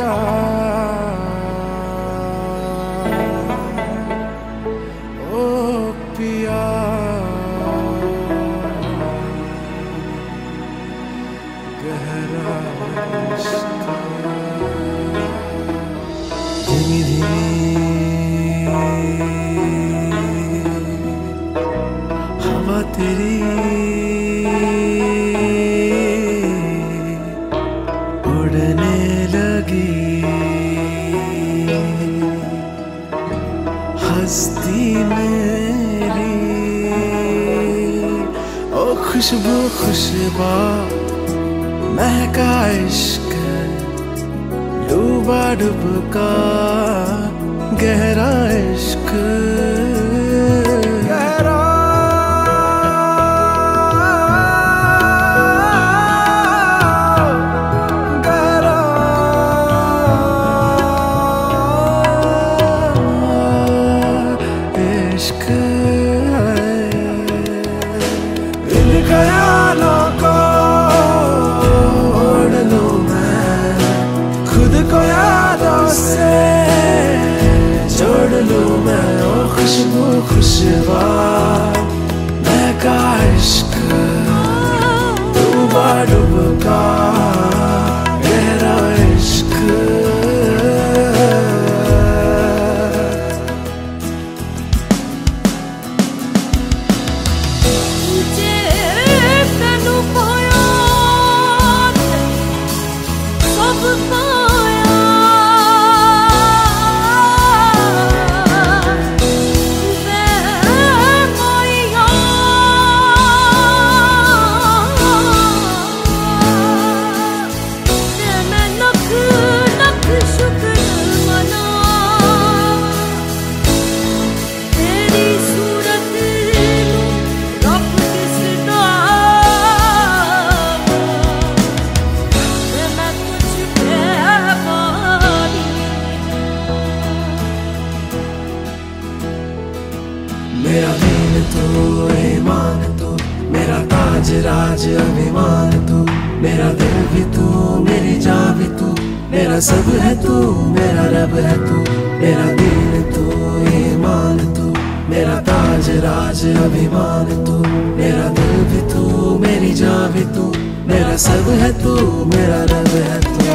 ओ पिया गहरा इश्क धीमी धीमी हवा तेरी उड़ने लगी हस्ती मेरी ओ खुशबू खुशबा महका इश्क डूबा डुबका गहरा इश्क गहरा गहरा इश्क इन ख्यालों को ओढ़ लूं मैं खुद को यादों से जोड़ लूं मैं ओ खुशबू खुशबा महका इश्क डूबा डुबका गहरा इश्क मेरा दीन तू ईमान तू मेरा ताज राज अभिमान तू मेरा दिल भी तू मेरी जान भी तू मेरा सब है तू मेरा रब है तू मेरा दीन तू ईमान तू मेरा ताज राज अभिमान तू मेरा दिल भी तू मेरी जान भी तू मेरा सब है तू मेरा रब है तू